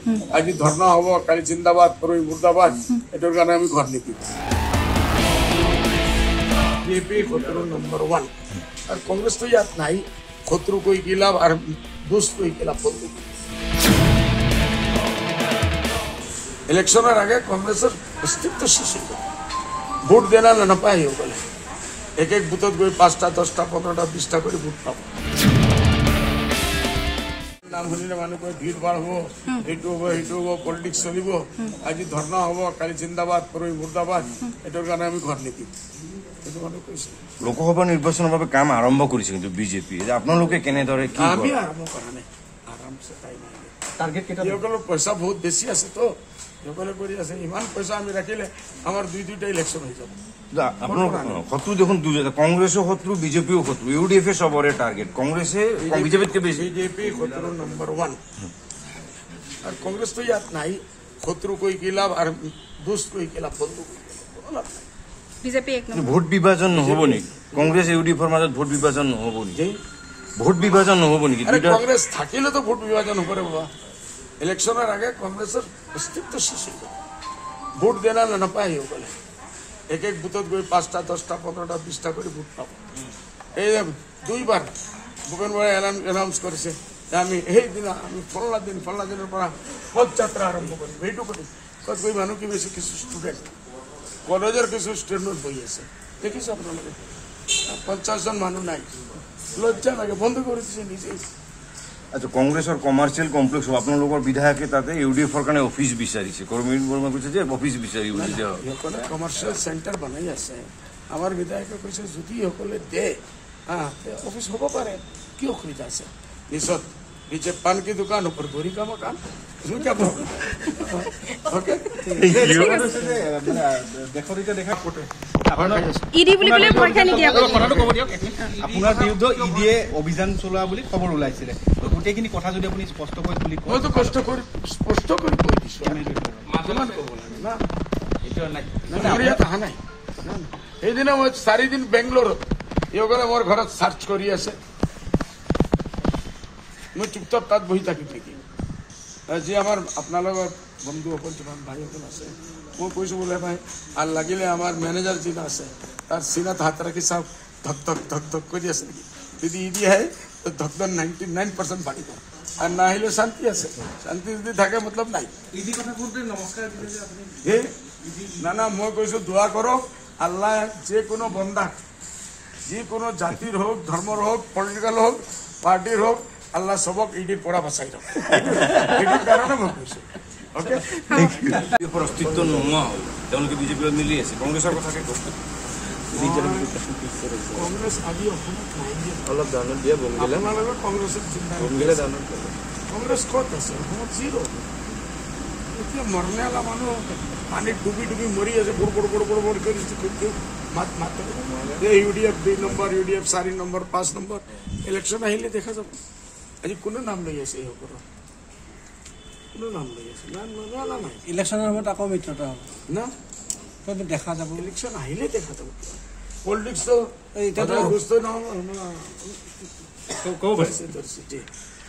आज धरना हम कल जिंदाबाद परवी मुर्दाबाद एटर कारण आम घर निपी बीजेपी शत्रु नंबर 1 और कांग्रेस तो याद नहीं शत्रु कोई गिला और दोस्त कोई गिला बंधु इलेक्शन आगे कांग्रेस अस्तित्व शेष भोट देना ना पाए एक एक बुथ गई 5टा 10टा 15टा 20टा कर भोट पा नाम शुनिले मानुक भीड़ भाड़ हम ये पलिटिक्स चलो आज धरना हम कल जिंदाबाद परवी मुर्दाबाद एटर कारण आम घर निपी लोकसभा निर्वाचन काम आरम्भ करिছে কিন্তু বিজেপি আপোনালোকে কেনেদৰে কি আমি আৰম্ভ কৰা নাই আৰামছে তাই নাই টাৰ্গেট কেটা ইসকলৰ পইচা বহুত বেছি আছে তো ইসকলে কৰি আছে ইমান পইচা আমি ৰাখিলে আমাৰ দুইটা ইলেকশন হৈ যাব আপোনালোক শত্ৰু দেখোন দুইটা কংগ্ৰেছৰ শত্ৰু বিজেপিও শত্ৰু ইউডিএফ সবৰে টাৰ্গেট কংগ্ৰেছে বিজেপিতকৈ বেছি বিজেপি শত্ৰু নম্বৰ 1 আর কংগ্রেস তো ইয়াত নাই শত্রু কই গিলা আর দোস্ত কই গিলা বন্ধু বিজেপি এক নম্বৰ ভোট বিভাজন নহব নি কংগ্রেস ইউডিএফৰ মাজত ভোট বিভাজন নহব নি ভোট বিভাজন নহব নেকি দুইটা কংগ্রেস থাকিলে তো ভোট বিভাজন হবে বাবা ইলেকশনের আগে কংগ্রেসের অস্তিত্ব শেষ ভোট দেনা না পাই বলে এক এক বুথত গই 5টা 10টা 15টা 20টা করে ভোট পাবো এই দুইবার ভূপেন বড়াই অ্যানাউন্স করেছে আমি এই দিন আমি ফলনা দিনের পর পদযাত্রা আরম্ভ করি এইটু করি কত কই মানুষ কি বেশি কিছু স্টুডেন্ট কলেজের কিছু স্টুডেন্ট বই আছে দেখিস আপনাদের 50 জন মানুষ নাই লজ্জা লাগে বন্ধ করে দিছে নিজেই আচ্ছা কংগ্রেছৰ কমাৰ্চিয়েল কমপ্লেক্স আপোনালোকৰ বিধায়কে তাতে ইউডিএফৰ কাৰণে অফিচ বিচাৰিছে কৰ্মীৰ বৰ্মা কৈছে যে অফিচ বিচাৰি উলিছে কমাৰ্চিয়েল সেন্টার বনাই আছে আমার বিধায়কে কৈছে যদি সকলে দে অফিস হব পাৰে কি অসুবিধা আছে নিশ্চয় नीचे पान की दुकान ऊपर गोरी का मकान इसमें क्या प्रॉब्लम ओके ইডি বুলি কলে পৰীক্ষা নিদিয়া কথাটো ক'ব দিয়ক আপোনাৰ বিৰুদ্ধে ইডিয়ে অভিযান চলোৱা বুলি খবৰ ওলাইছিলে গোটেইখিনি কথা যদি আপুনি স্পষ্ট কৰি তুলি কয় মই তো স্পষ্ট কৰি কৈ দিছো কিমান ক'ব লাগে না এইটো নাই আমাৰ ইয়াত অহা নাই সেইদিনা মই 4 দিন বেংগলোৰত ইহঁতে মোৰ ঘৰত সাৰ্চ কৰি আছে मैं चुपचाप तात बही थी नेকি जी आमार अपना बंधु जिमान भाई मैं कैसा बोले भाई और लगिले मैनेजार जी तार सीनात हाथ रखी सब धक धक धक धक कर यदि इडी है तो धकधक 99% बाढ़ और ना शांति आसे शांति यदि थके मतलब ना ना मैं कैसा दुआ करो आल्ला जेको बंदा जिको जातिर हक धर्मर हक पलिटिकल हक पार्टिर हक আল্লাহ সবক ইডির পড়া বাঁচাই রাখো এটার কারণে মই কৈছো ওকে বিজেপিৰ অস্তিত্ব নোহোৱা হ'ল তেওঁলোকে বিজেপিৰ মিলি আছে কংগ্ৰেছৰ কথাকে কৈছে কংগ্ৰেছ আজি অসমত নাই অলপ দানত দিয়া বংগিলা আপোনালোকৰ কংগ্ৰেছৰ চিন্তা বংগিলা দানত কংগ্ৰেছ ক'ত আছে অসমত জিৰ' এতিয়া মৰণীয়ালা মানুহ পানীত ডুবি ডুবি মৰি আছে বৰ বৰ বৰ বৰ বৰ কৰি মাত মাত ইউডিএফ 2 নম্বৰ ইউডিএফ 4 নম্বৰ 5 নম্বৰ ইলেকশ্যন আহিলে দেখা যাব আজি কোনো নাম লৈ আছে এইসকলৰ কোনো নাম লৈ আছে না নাই ইলেকশ্যনৰ সময়ত আকৌ মিত্ৰতা হ'ব না তবে দেখা যাব ইলেকশ্যন আহিলে দেখা যাব পলিটিক্স তো এটা বুঝতে না কও ভাই সিটি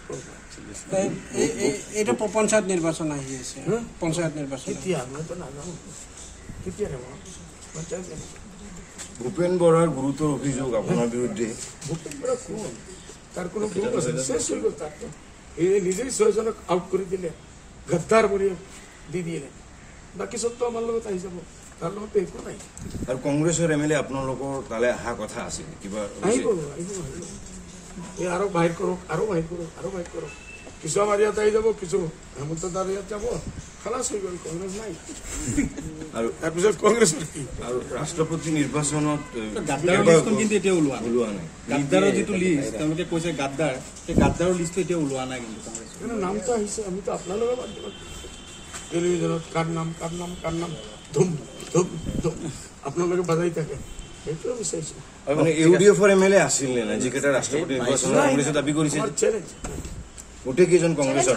এটা পঞ্চায়ত নিৰ্বাচন আহি আছে পঞ্চায়ত নিৰ্বাচন কেতিয়া মই তো নাজানো কেতিয়া রে পঞ্চায়ত ভূপেন বৰাৰ গুৰুতৰ অভিযোগ আপোনাৰ বিৰুদ্ধে ভূপেন বৰা কোন তার কোনো গ্রুপ আছে শেষ হয়ে গেল তার এই নিজেই 6 জনক আউট করে দিলে গদ্দার বলে দি দিলে বাকি সব তো আমার লগত আহি যাব তার লগত একো নাই আৰু কংগ্ৰেছৰ এমএলএ আপোনালোকৰ তালে অহা কথা আছিল কিবা আহিব এই আৰু বাহিৰ কৰক কিছু আমাৰ ইয়াত আহি যাব কিছু হেমন্ত দাৰ ইয়াত যাব খালাস হৈ গ'ল কংগ্ৰেছ নাই আৰু তাৰপিছত কংগ্ৰেছ আৰু ৰাষ্ট্ৰপতি নিৰ্বাচনত গাদ্দাৰৰ লিষ্টখন কিন্তু এতিয়া ওলোৱা নাই গাদ্দাৰৰ যিটো লিষ্ট তেওঁলোকে কৈছে গাদ্দাৰ সেই গাদ্দাৰৰ লিষ্টটো এতিয়া ওলোৱা নাই কিন্তু কংগ্ৰেছ নামটো আহিছে আমি তো আপোনালোকৰ টেলিভিশ্যনত কাৰ নাম ধুম ধুম ধুম আপোনালোকে বাজাই থাকে সেইটোৱে বিচাৰিছো মানে ইউডিএফৰ এমএলএ আছিল নে যিকেইটা ৰাষ্ট্ৰপতি নিৰ্বাচনত কংগ্ৰেছে দাবী কৰিছে গোটেই কেইজন কংগ্ৰেছৰ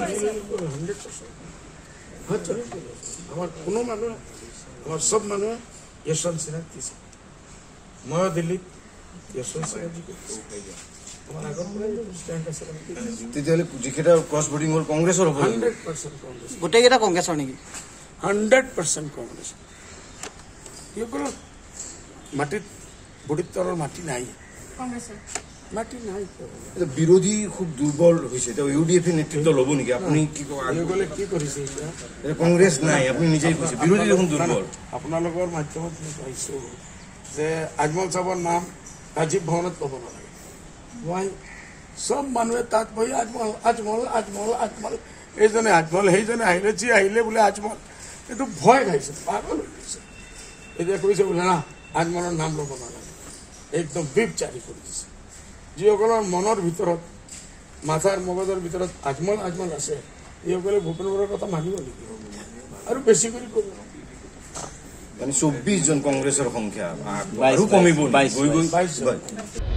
আমার কোনো মানুষ আমার সব মানুষ যশবন্ত সিনহা দিছে মই দিল্লীত যশবন্ত সিনহাজি আমাৰ আগৰ পৰাই ষ্টেণ্ড আছে তেতিয়াহ'লে যিকেইটা ক্ৰছ ভোটিং হ'ল কংগ্ৰেছৰ হ'ব 100% কংগ্ৰেছ গোটেইকেইটা কংগ্ৰেছৰ নেকি 100% কংগ্ৰেছ এইবোৰ মাটিত ভৰিত তলৰ মাটি নাই মাটি নাই বিৰোধী খুব দুৰ্বল হৈছে এতিয়া UDF নেতৃত্ব ল'ব নেকি আপুনি কি কয় গ'লে কি কৰিছে এতিয়া কংগ্ৰেছ নাই আপুনি নিজেই কৈছে বিৰোধী দেখোন দুৰ্বল আপোনালোকৰ মাধ্যমত মই পাইছোঁ যে আজমল চাহাবৰ নাম ৰাজীৱ ভৱনত ক'ব নালাগে মই চব মানুহে তাত বহি আজমল আজমল আজমল আজমল এইজনে আজমল সেইজনে আহিলে যি আহিলে বোলে আজমল এইটো ভয় খাইছে পাগল হৈ গৈছে এতিয়া কৈছে বোলে না আজমলৰ নাম ল'ব নালাগে একদম বিপ জাৰি কৰি দিছে যিসকলৰ মনৰ ভিতৰত মাথাৰ মগজৰ ভিতৰত আজমল আজমল আছে এইসকলে ভূপেন বৰাৰ কথা মানিব নেকি আৰু বেছি কৰি কৰিব মানে 24 জন কংগ্ৰেছৰ সংখ্যা আৰু কমিব 22